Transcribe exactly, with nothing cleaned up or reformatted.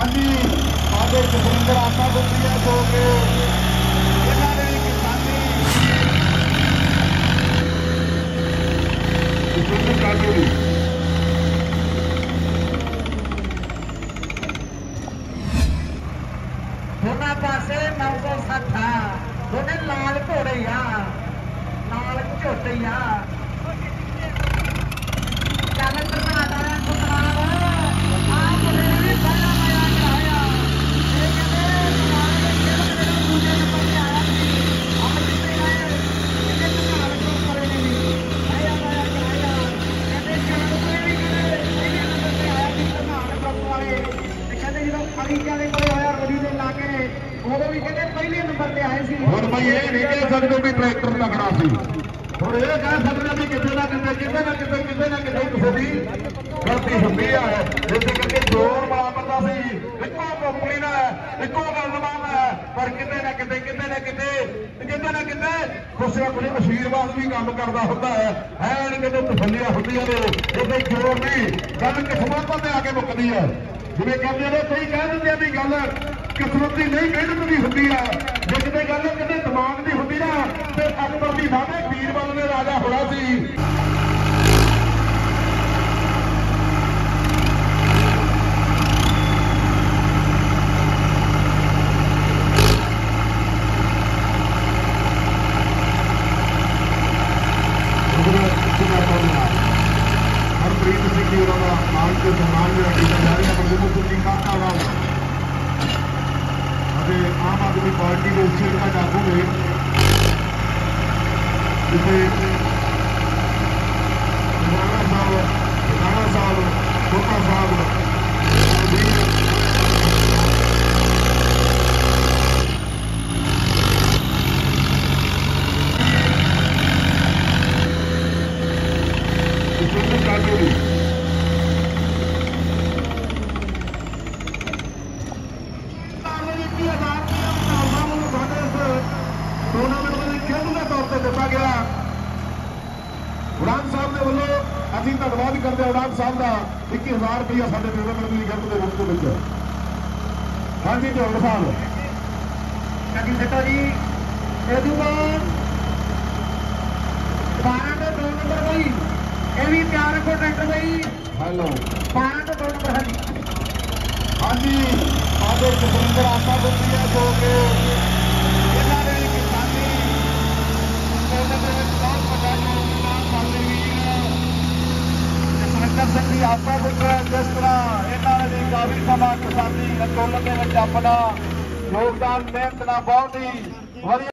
हाँ जी आगे जसविंदर आशा गुप्ती है जो कि इन्होंने भी किसानी जसविंदर काटो भी दोनों पासे नौ सौ सठ आ दोने लाल घोड़े आ लाल झोटे आ चल प्रधान आया सुतराम आ मुंडे ने भी बड़ा मजा कराया ये कहते नाले दे खेल मेरे दूजे नंबर पे आया सी हम जितने गए इन्हें प्रधान को करे नहीं आया आया कराया कहते चार रुपए भी करे इन्हें नंबर पे आया सी प्रधान ग्रुप वाले कहते जो खड़ी जाने को आया रोडी दे लाके उदों भी कहते पहले नंबर पे आए सी ਹੁਣ ਬਈ ਇਹ ਨਹੀਂ ਕਹਿ ਸਕਦੇ ਵੀ ਟਰੈਕਟਰ ਤਕੜਾ ਸੀ ਹੁਣ ਇਹ ਕਹਿ ਸਕਦੇ ਵੀ ਕਿਤੇ ਨਾ ਕਿਤੇ ਕਿਤੇ ਨਾ ਕਿਤੇ ਕਿਤੇ ਨਾ ਕਿਤੇ ਕਿਸੇ ਦੀ ਗਲਤੀ ਹੁੰਦੀ ਹੈ ਜਿੱਥੇ ਕਰਕੇ ਜ਼ੋਰ ਬਰਾਬਰ ਸੀ ਇੱਕੋ ਕੰਪਨੀ ਦਾ ਇੱਕੋ ਗੱਲਬਾਤ ਹੈ ਪਰ ਕਿਤੇ ਨਾ ਕਿਤੇ ਕਿਤੇ ਨਾ ਕਿਤੇ ਕਿਤੇ ਨਾ ਕਿਤੇ ਕਿਸੇ ਆਪਣੇ ਅਸ਼ੀਰਵਾਦ ਵੀ ਕੰਮ ਕਰਦਾ ਹੁੰਦਾ ਹੈ ਐਨ ਕਿਤੇ ਤਸੱਲੀਆਂ ਹੁੰਦੀਆਂ ਨੇ ਇਹਦੇ ਜ਼ੋਰ ਨਹੀਂ ਗੱਲ ਕਿਸਮਤ ਤੇ ਆ ਕੇ ਮੁੱਕਦੀ ਹੈ ਜਿਵੇਂ ਕਹਿੰਦੇ ਨੇ ਕਈ ਕਹਿ ਦਿੰਦੇ ਆ ਵੀ ਗੱਲ ਕਿਸਮਤ ਦੀ ਨਹੀਂ ਮਿਹਨਤ ਦੀ ਹੁੰਦੀ ਆ ਜੇ ਕਿਤੇ ਗੱਲ ਕਿਤੇ ਦਿਮਾਗ ਦੀ ਹੁੰਦੀ ਨਾ ਤੇ ਅਕਬਰ ਦੀ ਬਾਬੇ ਬੀਰਬਲ ਨੇ ਰਾਜਾ ਹੋਣਾ ਸੀ ਹਰਪ੍ਰੀਤ ਸਿੰਘ ਜੀ ਉਹਨਾਂ ਦਾ ਮਾਨ ਤੇ ਸਨਮਾਨ ਜਿਹੜਾ ਕੀਤਾ ਜਾ ਰਿਹਾ ਪ੍ਰਭੂ ਸਿੰਘ ਕਾਕਾ ਦਾ ਅਤੇ ਆਮ ਆਦਮੀ ਪਾਰਟੀ ਦੇ ਸੀਟ ਦਾ ਆਗੂ ਨੇ ਜਿੱਥੇ ਰਾਣਾ ਸਾਹਿਬ ਰਾਣਾ ਸਾਹਿਬ ਛੋਟਾ ਸਾਹਿਬ ਉਡਾਨ ਸਾਹਿਬ ਦੇ ਵੱਲੋਂ ਅਸੀਂ ਧੰਨਵਾਦ ਕਰਦੇ ਹਾਂ ਉਡਾਨ ਸਾਹਿਬ ਦਾ ਇੱਕੀ ਹਜ਼ਾਰ ਰੁਪਇਆ ਸਾਡੇ ਟੂਰਨਾਮੈਂਟ ਦੀ ਗਿਫਟ ਦੇ ਰੂਪ ਦੇ ਵਿੱਚ ਹਾਂਜੀ ਢੋਲ ਸਾਹਿਬ ਲੱਗੀ ਸਿੱਟੋ ਜੀ ਇਹਦੂ ਬਾਅਦ ਬਾਰਾਂ ਤੋਂ ਦੋ ਨੰਬਰ ਬਈ ਇਹ ਵੀ ਤਿਆਰ ਰੱਖੋ ਟਰੈਕਟਰ ਬਈ ਹੈਲੋ ਬਾਰਾਂ ਤੋਂ ਦੋ ਨੰਬਰ ਹਾਂਜੀ ਹਾਂਜੀ ਆਗੇ ਜਸਵਿੰਦਰ ਆਸ਼ਾ ਗੁਪਤੀ ਹੈ ਜੋ ਕਿ ਇਹਨਾਂ ਨੇ ਵੀ ਕਿਸਾਨੀ ਅੰਦੋਲਨ ਦੇ ਵਿੱਚ ਬਹੁਤ ਵੱਡਾ ਯੋਗਦਾਨ ਪਾਉਂਦੇ ਵੀ ਜਸਵਿੰਦਰ ਸਿੰਘ ਦੀ ਆਸ਼ਾ ਗੁਪਤੀ ਜਿਸ ਤਰ੍ਹਾਂ ਇਹਨਾਂ ਨੇ ਵੀ ਕਾਫੀ ਸਮਾਂ ਕਿਸਾਨੀ ਅੰਦੋਲਨ ਦੇ ਵਿੱਚ ਆਪਣਾ ਯੋਗਦਾਨ ਮਿਹਨਤ ਨਾਲ ਬਹੁਤ ਹੀ ਵਧੀਆ